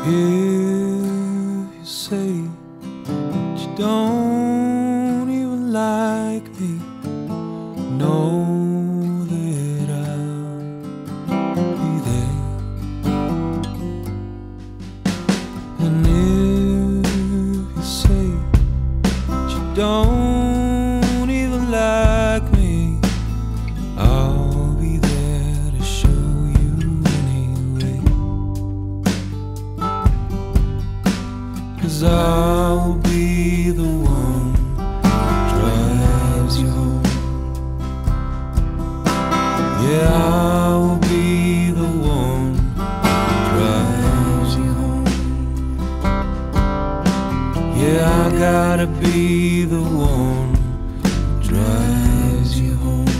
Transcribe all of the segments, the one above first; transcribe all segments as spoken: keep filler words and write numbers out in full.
If you say that you don't even like me, know that I'll be there. And if you say that you don't even like me, I'll be there to show you anyway. 'Cause I'll be the one who drives you home. Yeah, I'll be the one who drives you home. Yeah, I gotta be the one who drives you home.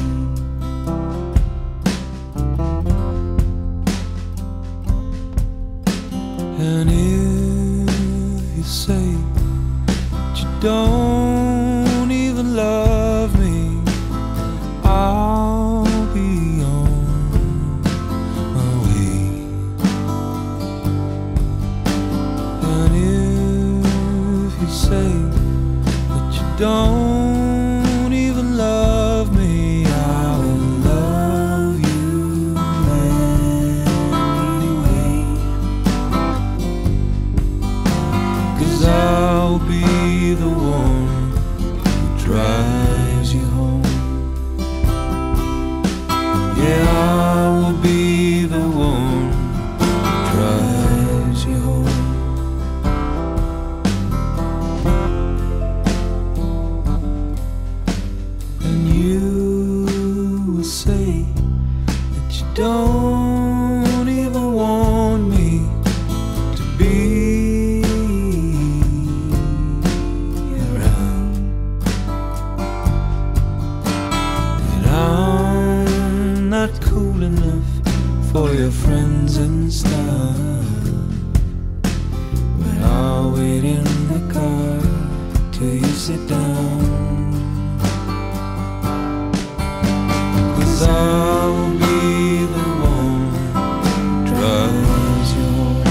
And if you say that you don't even love me, I'll be on my way. And if you say that you don't even love me, I will love you anyway. 'Cause I'll be the one who drives you home. Yeah, I will be the one who drives you home. And you will say that you don't even want me to be around, that I'm not cool enough for your friends and stuff. But I'll wait in the car till you sit down. 'Cause I'll be the one who drives you home.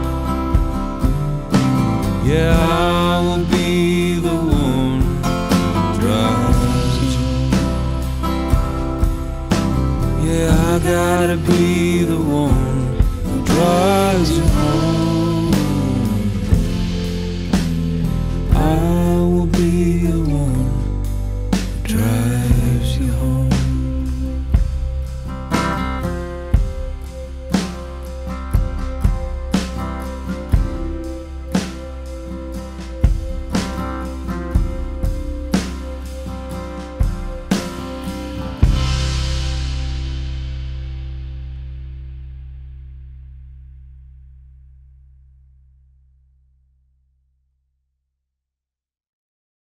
Yeah, I will be the one who drives you home. Yeah, I gotta be the one who drives you home. I will be the one who drives you home.